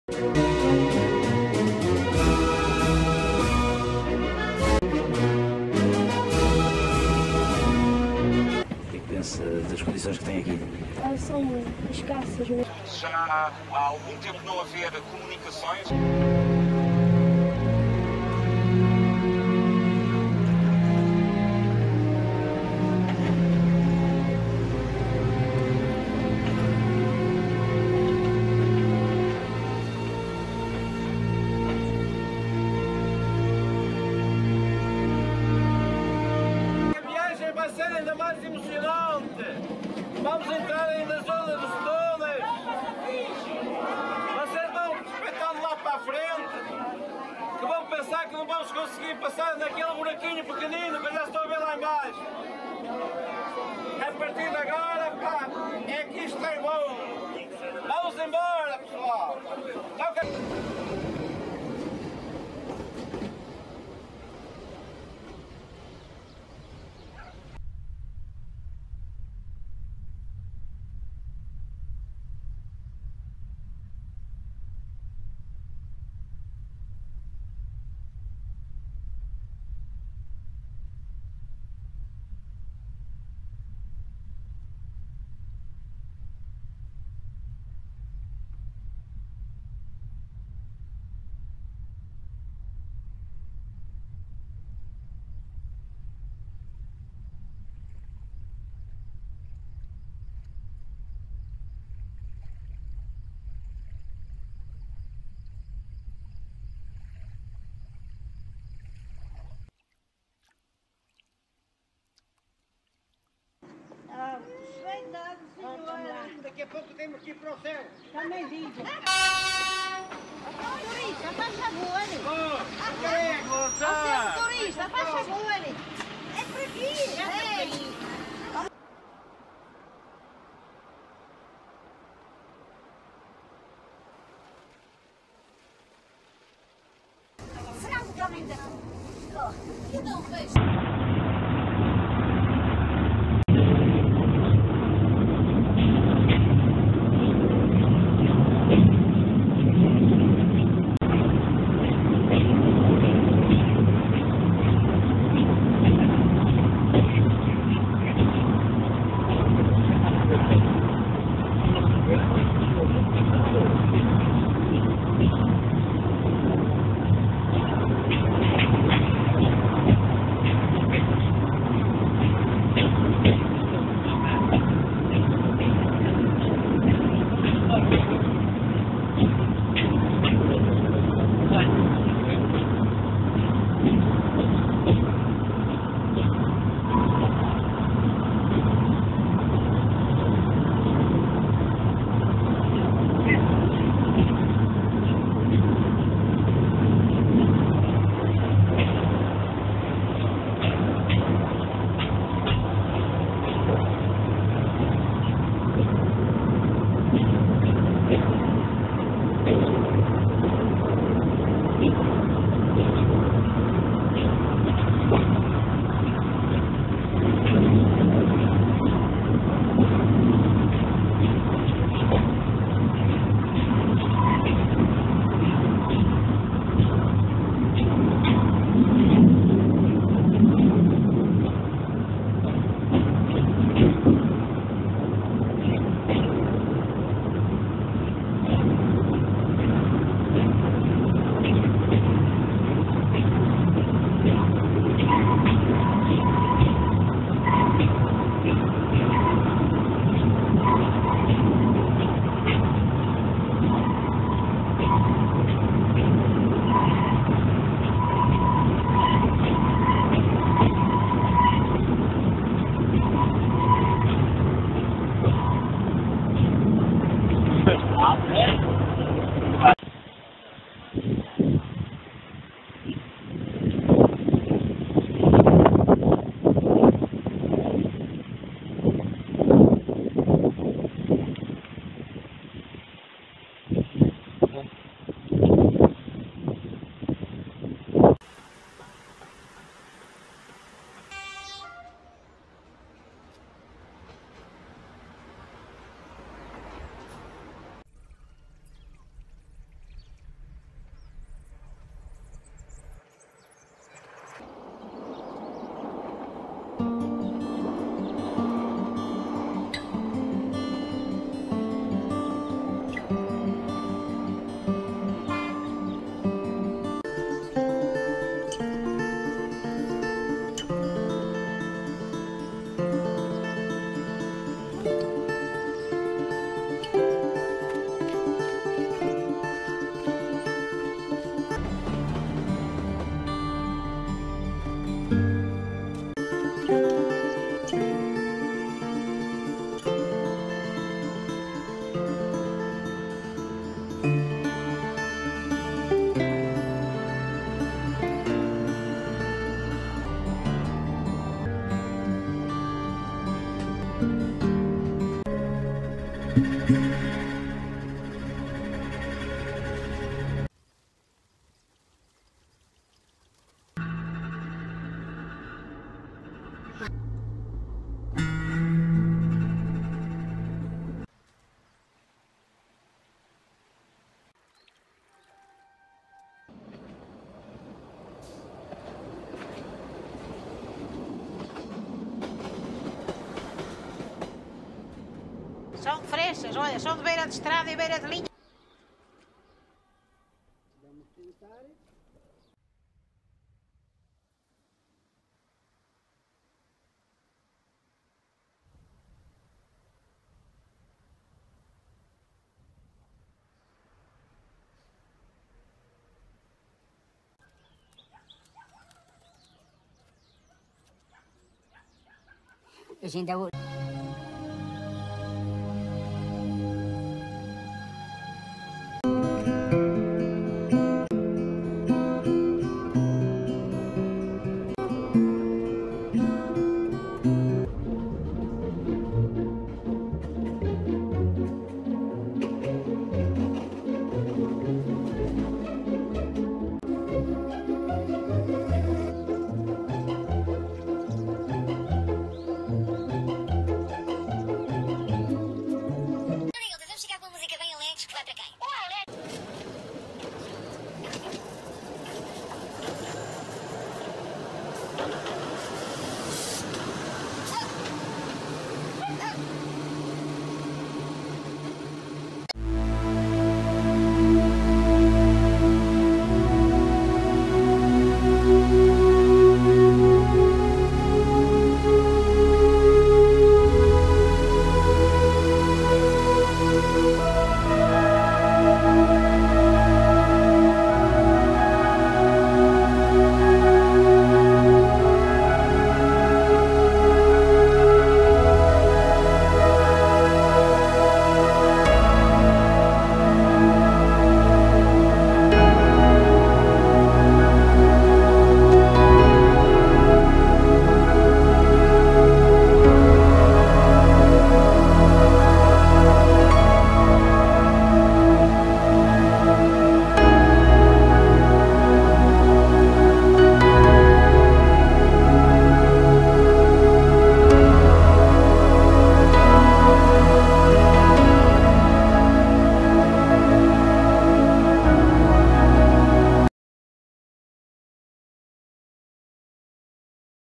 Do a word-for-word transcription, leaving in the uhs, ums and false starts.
O que é que pensa das condições que tem aqui? Ah, são escassas. Já há algum tempo não haver comunicações. A viagem vai ser ainda mais emocionante. Vamos entrar aí na zona dos túneis. Vocês vão espetando lá para a frente, que vão pensar que não vamos conseguir passar naquele buraquinho pequenino que eu já estou a ver lá embaixo. A partir de agora, pá, é que isto é bom. Vamos embora, pessoal. Ah, senhora. Daqui a pouco temos que ir para o céu. Também digo. Turista, faz favor. Oh, quem voltar? Ó, turista, faz favor. É por aqui. É. Francamente. Que não vejo. São frechas, olha, são de beira de estrada e beira de linha. A gente